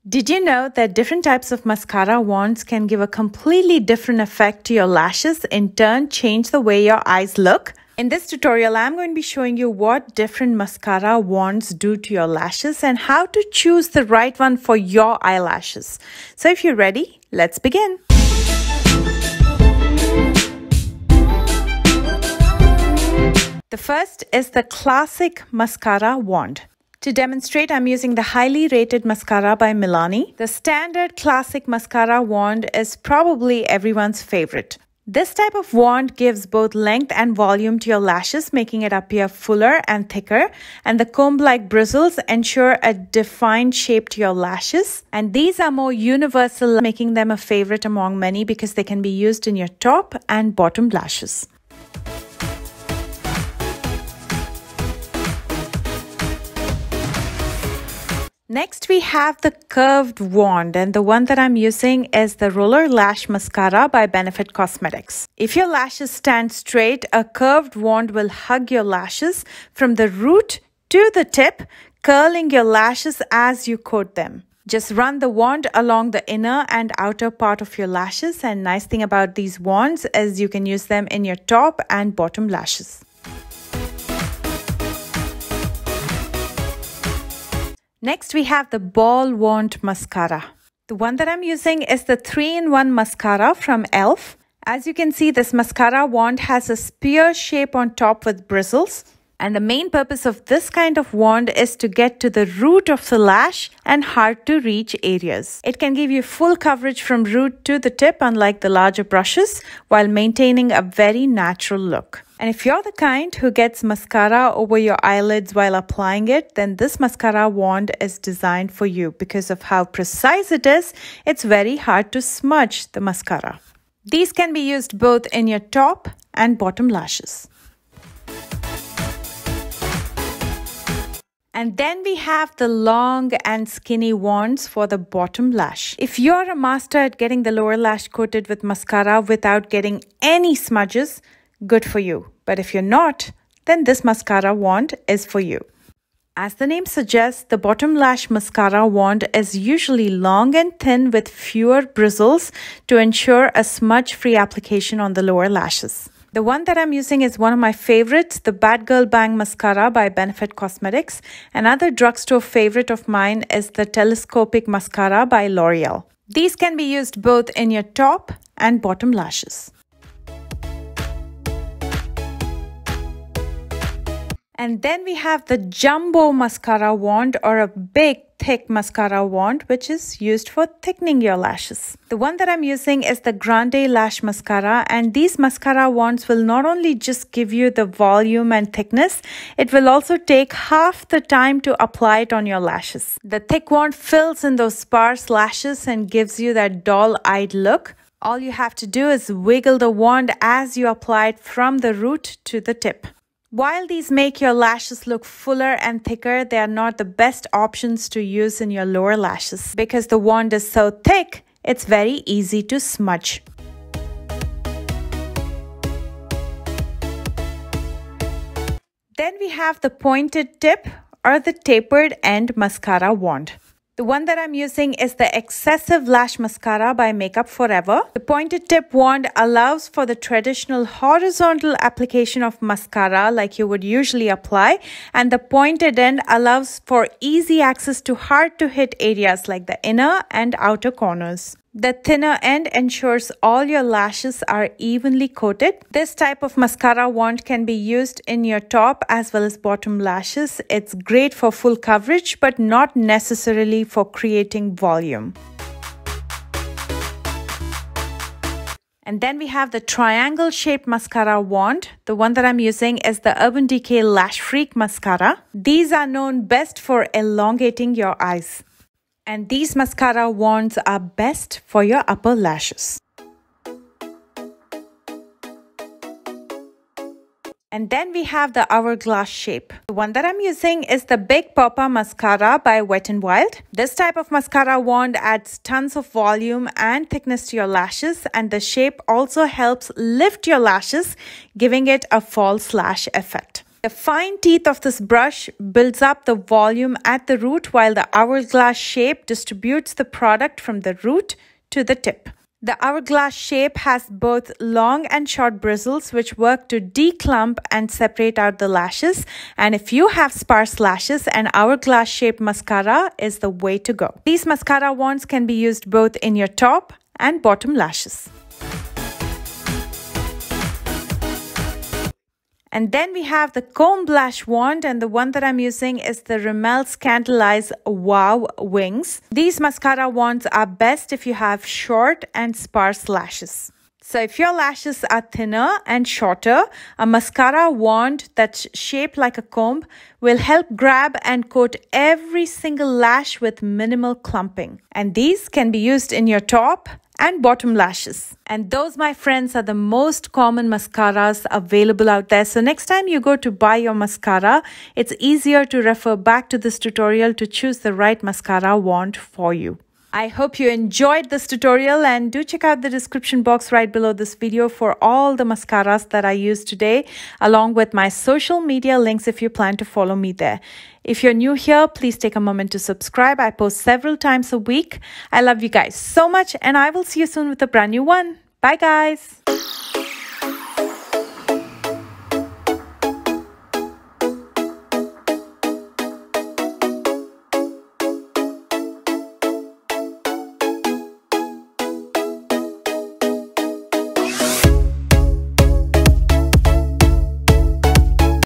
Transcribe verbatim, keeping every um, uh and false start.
Did you know that different types of mascara wands can give a completely different effect to your lashes, in turn change the way your eyes look? In this tutorial, I'm going to be showing you what different mascara wands do to your lashes and how to choose the right one for your eyelashes. So if you're ready, let's begin. The first is the classic mascara wand. To demonstrate, I'm using the highly rated mascara by Milani. The standard classic mascara wand is probably everyone's favorite. This type of wand gives both length and volume to your lashes, making it appear fuller and thicker. And the comb-like bristles ensure a defined shape to your lashes. And these are more universal, making them a favorite among many because they can be used in your top and bottom lashes. Next, we have the curved wand, and the one that I'm using is the Roller Lash Mascara by Benefit Cosmetics. If your lashes stand straight, a curved wand will hug your lashes from the root to the tip, curling your lashes as you coat them. Just run the wand along the inner and outer part of your lashes, and nice thing about these wands is you can use them in your top and bottom lashes. Next, we have the ball wand mascara. The one that I'm using is the three in one mascara from e l f. As you can see, this mascara wand has a spear shape on top with bristles. And the main purpose of this kind of wand is to get to the root of the lash and hard to reach areas. It can give you full coverage from root to the tip, unlike the larger brushes, while maintaining a very natural look. And if you're the kind who gets mascara over your eyelids while applying it, then this mascara wand is designed for you. Because of how precise it is, it's very hard to smudge the mascara. These can be used both in your top and bottom lashes. And then we have the long and skinny wands for the bottom lash. If you're a master at getting the lower lash coated with mascara without getting any smudges, good for you. But if you're not, then this mascara wand is for you. As the name suggests, the bottom lash mascara wand is usually long and thin with fewer bristles to ensure a smudge-free application on the lower lashes. The one that I'm using is one of my favorites, the Bad Girl Bang Mascara by Benefit Cosmetics. Another drugstore favorite of mine is the Telescopic Mascara by L'Oreal. These can be used both in your top and bottom lashes. And then we have the Jumbo Mascara Wand, or a big thick mascara wand, which is used for thickening your lashes. The one that I'm using is the Grande Lash Mascara, and these mascara wands will not only just give you the volume and thickness, it will also take half the time to apply it on your lashes. The thick wand fills in those sparse lashes and gives you that doll-eyed look. All you have to do is wiggle the wand as you apply it from the root to the tip. While these make your lashes look fuller and thicker, they are not the best options to use in your lower lashes. Because the wand is so thick, it's very easy to smudge. Then we have the pointed tip or the tapered end mascara wand. The one that I'm using is the Excessive Lash Mascara by Makeup Forever. The pointed tip wand allows for the traditional horizontal application of mascara like you would usually apply, and the pointed end allows for easy access to hard to hit areas like the inner and outer corners. The thinner end ensures all your lashes are evenly coated. This type of mascara wand can be used in your top as well as bottom lashes. It's great for full coverage, but not necessarily for creating volume. And then we have the triangle shaped mascara wand. The one that I'm using is the Urban Decay Lash Freak Mascara. These are known best for elongating your eyes. And these mascara wands are best for your upper lashes. And then we have the hourglass shape. The one that I'm using is the Big Papa Mascara by Wet n Wild. This type of mascara wand adds tons of volume and thickness to your lashes, and the shape also helps lift your lashes, giving it a false lash effect. The The fine teeth of this brush builds up the volume at the root, while the hourglass shape distributes the product from the root to the tip. The hourglass shape has both long and short bristles which work to declump and separate out the lashes. And if you have sparse lashes, an hourglass shaped mascara is the way to go. These mascara wands can be used both in your top and bottom lashes. And then we have the comb lash wand, and the one that I'm using is the Rimmel Scandalize Wow Wings. These mascara wands are best if you have short and sparse lashes. So if your lashes are thinner and shorter, a mascara wand that's shaped like a comb will help grab and coat every single lash with minimal clumping. And these can be used in your top and bottom lashes. And those, my friends, are the most common mascaras available out there. So next time you go to buy your mascara, it's easier to refer back to this tutorial to choose the right mascara wand for you. I hope you enjoyed this tutorial, and do check out the description box right below this video for all the mascaras that I used today, along with my social media links if you plan to follow me there. If you're new here, please take a moment to subscribe. I post several times a week. I love you guys so much, and I will see you soon with a brand new one. Bye guys.